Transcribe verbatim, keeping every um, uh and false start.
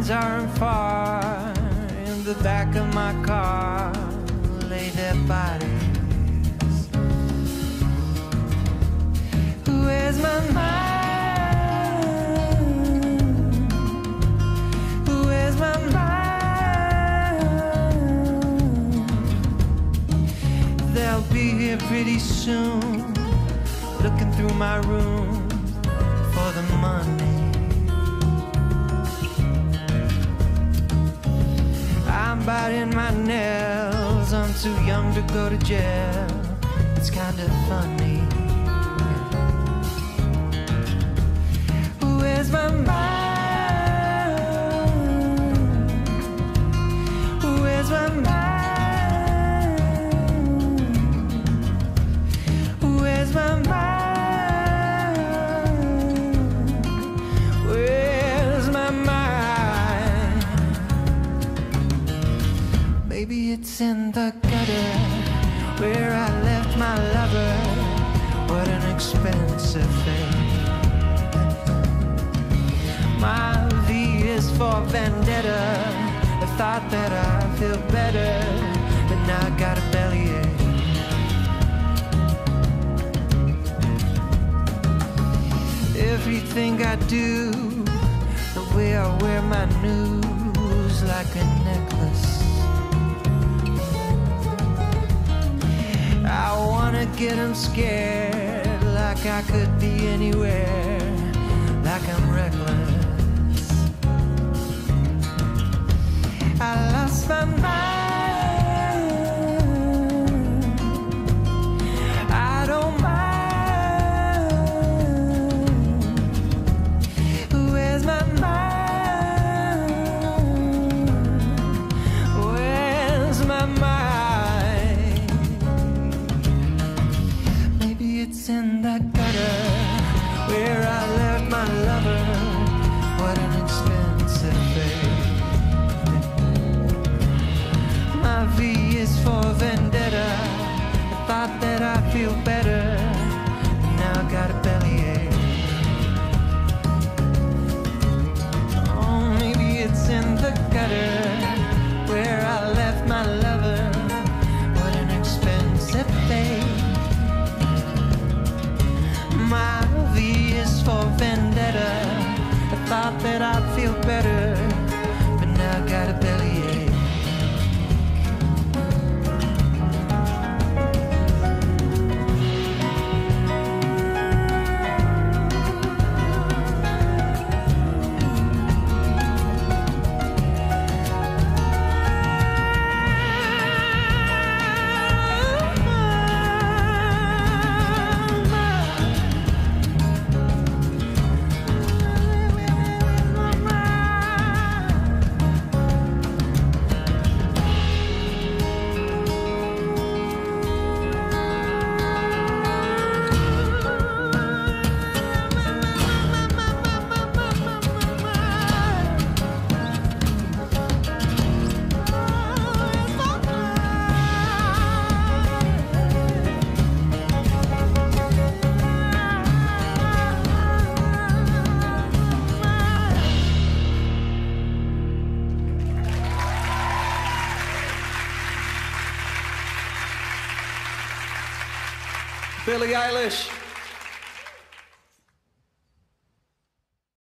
friends aren't far. In the back of my car lay their bodies. Where's my mind? Where's my mind? They'll be here pretty soon, looking through my room for the money. I'm biting my nails, I'm too young to go to jail. It's kind of funny. Where's my mind? Where's my mind? Where's my mind? Where's my mind? Maybe it's in the gutter where I left my lover. What an expensive thing. My V is for vendetta. I thought that I feel better, but now I got a bellyache. Everything I do, the way I wear my news like a necklace. I wanna get them scared, like I could be anywhere, like I'm reckless. I lost my mind. I don't mind. Where's my mind? Where's my mind? Maybe it's in that gutter where I left my lover. What an expensive thing. My V is for vendetta. I thought that I feel better, now I got a bellyache. Oh, maybe it's in the gutter where I left my lover. What an expensive thing. My V is for vendetta. I thought that I'd feel better, but now I got a bellyache. Billie Eilish.